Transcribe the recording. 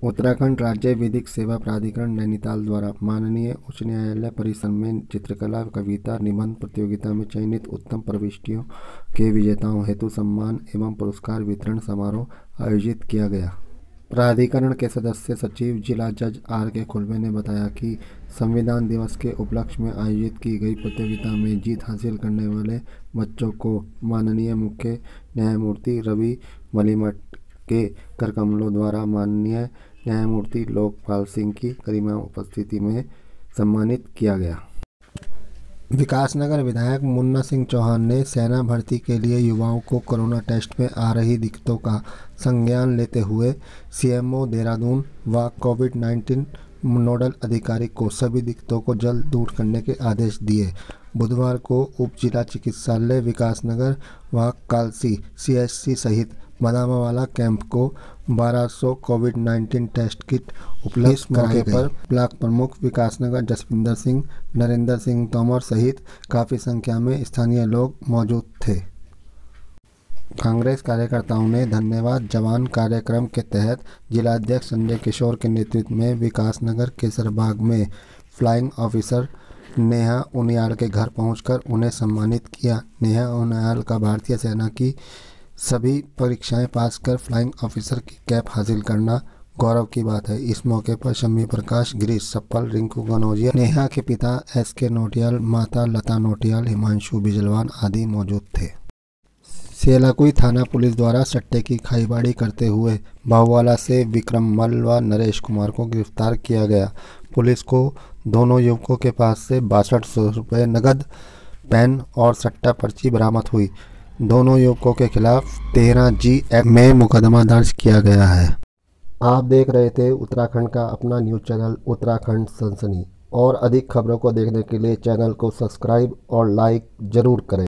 उत्तराखंड राज्य विधिक सेवा प्राधिकरण नैनीताल द्वारा माननीय उच्च न्यायालय परिसर में चित्रकला, कविता, निबंध प्रतियोगिता में चयनित उत्तम प्रविष्टियों के विजेताओं हेतु सम्मान एवं पुरस्कार वितरण समारोह आयोजित किया गया। प्राधिकरण के सदस्य सचिव जिला जज R.K. खुलबे ने बताया कि संविधान दिवस के उपलक्ष्य में आयोजित की गई प्रतियोगिता में जीत हासिल करने वाले बच्चों को माननीय मुख्य न्यायमूर्ति रवि मलिमठ के करकमलों द्वारा माननीय न्यायमूर्ति लोकपाल सिंह की गरिमा उपस्थिति में सम्मानित किया गया। विकासनगर विधायक मुन्ना सिंह चौहान ने सेना भर्ती के लिए युवाओं को कोरोना टेस्ट में आ रही दिक्कतों का संज्ञान लेते हुए CMO देहरादून व कोविड-19 नोडल अधिकारी को सभी दिक्कतों को जल्द दूर करने के आदेश दिए। बुधवार को उप जिला चिकित्सालय विकासनगर व कालसी CHC सहित बदामावाला कैंप को 1200 कोविड-19 टेस्ट किट उपलब्ध कराए पर ब्लॉक प्रमुख विकासनगर जसविंदर सिंह, नरेंद्र सिंह तोमर सहित काफ़ी संख्या में स्थानीय लोग मौजूद थे। कांग्रेस कार्यकर्ताओं ने धन्यवाद जवान कार्यक्रम के तहत जिलाध्यक्ष संजय किशोर के नेतृत्व में विकासनगर केसरबाग में फ्लाइंग ऑफिसर नेहा उनियाल के घर पहुंचकर उन्हें सम्मानित किया। नेहा उनियाल का भारतीय सेना की सभी परीक्षाएं पास कर फ्लाइंग ऑफिसर की कैप हासिल करना गौरव की बात है। इस मौके पर शम्मी प्रकाश, गिरीश सप्पल, रिंकू गनौजिया, नेहा के पिता SK नोटियाल, माता लता नोटियाल, हिमांशु बिजलवान आदि मौजूद थे। सेलाकुई थाना पुलिस द्वारा सट्टे की खाईबाड़ी करते हुए बाहुवाला से विक्रम मल व नरेश कुमार को गिरफ्तार किया गया। पुलिस को दोनों युवकों के पास से 6200 रुपये नकद, पेन और सट्टा पर्ची बरामद हुई। दोनों युवकों के खिलाफ 13G एक्ट में मुकदमा दर्ज किया गया है। आप देख रहे थे उत्तराखंड का अपना न्यूज़ चैनल उत्तराखंड सनसनी। और अधिक खबरों को देखने के लिए चैनल को सब्सक्राइब और लाइक जरूर करें।